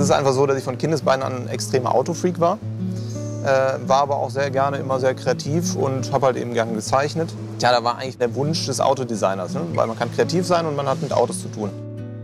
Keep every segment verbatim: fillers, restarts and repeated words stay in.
ist einfach so, dass ich von Kindesbeinen an ein extremer Autofreak war. Äh, war aber auch sehr gerne immer sehr kreativ und habe halt eben gerne gezeichnet. Ja, da war eigentlich der Wunsch des Autodesigners, ne? Weil man kann kreativ sein und man hat mit Autos zu tun.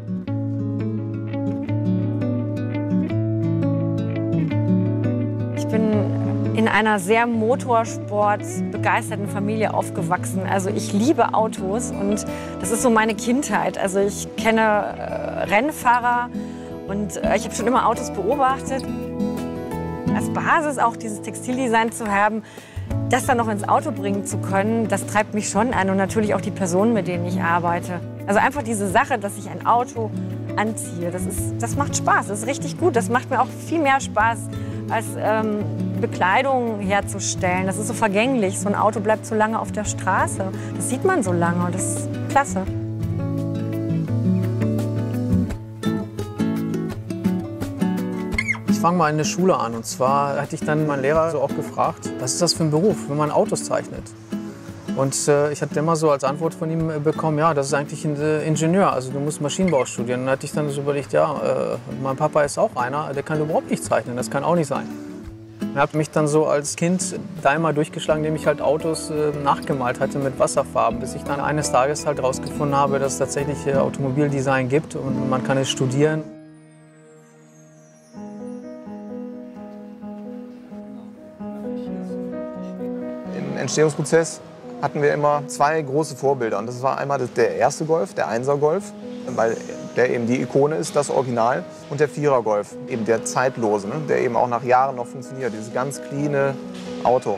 Ich bin in einer sehr motorsportbegeisterten Familie aufgewachsen. Also ich liebe Autos und das ist so meine Kindheit. Also ich kenne äh, Rennfahrer und äh, ich habe schon immer Autos beobachtet. Als Basis auch dieses Textildesign zu haben, das dann noch ins Auto bringen zu können, das treibt mich schon an und natürlich auch die Personen, mit denen ich arbeite. Also einfach diese Sache, dass ich ein Auto anziehe, das, ist, das macht Spaß, das ist richtig gut. Das macht mir auch viel mehr Spaß, als ähm, Bekleidung herzustellen. Das ist so vergänglich, so ein Auto bleibt so lange auf der Straße. Das sieht man so lange und das ist klasse. Ich fange mal in der Schule an und zwar hatte ich dann meinen Lehrer so auch gefragt, was ist das für ein Beruf, wenn man Autos zeichnet? Und äh, ich hatte immer so als Antwort von ihm bekommen, ja, das ist eigentlich ein äh, Ingenieur, also du musst Maschinenbau studieren. Und dann hatte ich dann so überlegt, ja, äh, mein Papa ist auch einer, der kann überhaupt nicht zeichnen, das kann auch nicht sein. Ich habe mich dann so als Kind da immer durchgeschlagen, indem ich halt Autos äh, nachgemalt hatte mit Wasserfarben, bis ich dann eines Tages halt rausgefunden habe, dass es tatsächlich äh, Automobildesign gibt und man kann es studieren. Im Entstehungsprozess hatten wir immer zwei große Vorbilder. Und das war einmal der erste Golf, der Einser Golf, weil der eben die Ikone ist, das Original. Und der Vierer Golf, eben der zeitlose, ne, der eben auch nach Jahren noch funktioniert. Dieses ganz cleane Auto.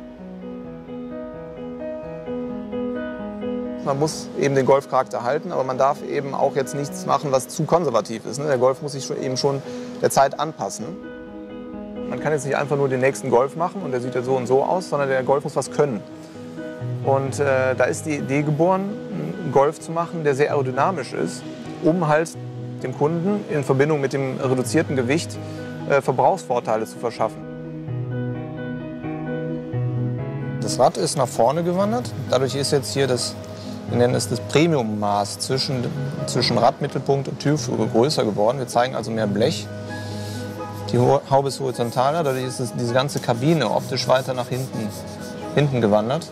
Man muss eben den Golfcharakter halten, aber man darf eben auch jetzt nichts machen, was zu konservativ ist. Ne? Der Golf muss sich schon, eben schon der Zeit anpassen. Man kann jetzt nicht einfach nur den nächsten Golf machen und der sieht ja so und so aus, sondern der Golf muss was können. Und äh, da ist die Idee geboren, einen Golf zu machen, der sehr aerodynamisch ist, um halt dem Kunden in Verbindung mit dem reduzierten Gewicht äh, Verbrauchsvorteile zu verschaffen. Das Rad ist nach vorne gewandert. Dadurch ist jetzt hier das, wir nennen es das Premium-Maß zwischen, zwischen Radmittelpunkt und Türführung größer geworden. Wir zeigen also mehr Blech. Die Haube ist horizontaler, dadurch ist es, diese ganze Kabine optisch weiter nach hinten, hinten gewandert.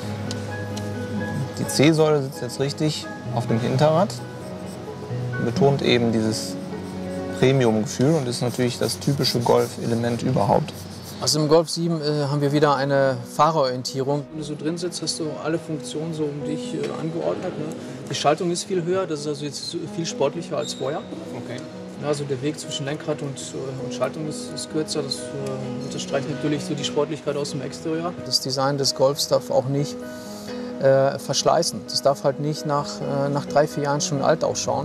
Die C-Säule sitzt jetzt richtig auf dem Hinterrad, betont eben dieses Premium-Gefühl und ist natürlich das typische Golf-Element überhaupt. Also im Golf sieben äh, haben wir wieder eine Fahrerorientierung. Wenn du so drin sitzt, hast du alle Funktionen so um dich äh, angeordnet. Ne? Die Schaltung ist viel höher, das ist also jetzt viel sportlicher als vorher. Okay. Also der Weg zwischen Lenkrad und, und Schaltung ist, ist kürzer. Das äh, unterstreicht natürlich so die Sportlichkeit aus dem Exterieur. Das Design des Golfs darf auch nicht äh, verschleißen. Das darf halt nicht nach, äh, nach drei, vier Jahren schon alt ausschauen.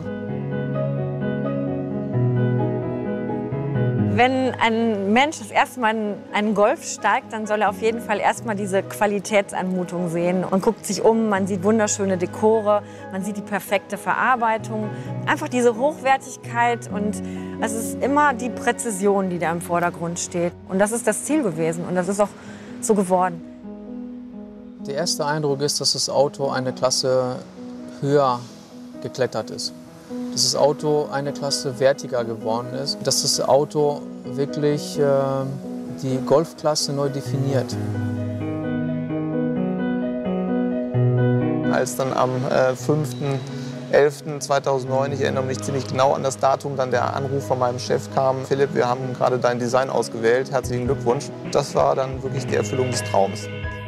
Wenn ein Mensch das erste Mal in einen Golf steigt, dann soll er auf jeden Fall erstmal diese Qualitätsanmutung sehen und guckt sich um. Man sieht wunderschöne Dekore, man sieht die perfekte Verarbeitung, einfach diese Hochwertigkeit und es ist immer die Präzision, die da im Vordergrund steht. Und das ist das Ziel gewesen und das ist auch so geworden. Der erste Eindruck ist, dass das Auto eine Klasse höher geklettert ist. Dass das Auto eine Klasse wertiger geworden ist, dass das Auto wirklich äh, die Golfklasse neu definiert. Als dann am äh, fünften elften zweitausendneun, ich erinnere mich ziemlich genau an das Datum, dann der Anruf von meinem Chef kam: Philipp, wir haben gerade dein Design ausgewählt, herzlichen Glückwunsch. Das war dann wirklich die Erfüllung des Traums.